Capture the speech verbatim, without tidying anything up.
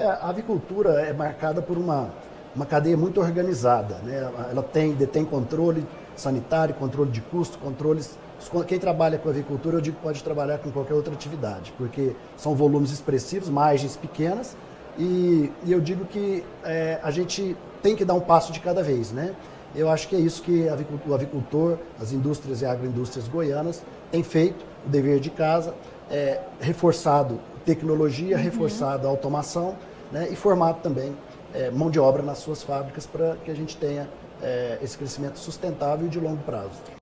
É, a avicultura é marcada por uma, uma cadeia muito organizada, né? Ela tem, detém controle sanitário, controle de custo, controles... Quem trabalha com avicultura, eu digo que pode trabalhar com qualquer outra atividade, porque são volumes expressivos, margens pequenas, e, e eu digo que é, a gente tem que dar um passo de cada vez, né? Eu acho que é isso que o avicultor, as indústrias e agroindústrias goianas têm feito, o dever de casa, é, reforçado tecnologia, uhum. reforçado a automação, né, e formado também é, mão de obra nas suas fábricas para que a gente tenha é, esse crescimento sustentável e de longo prazo.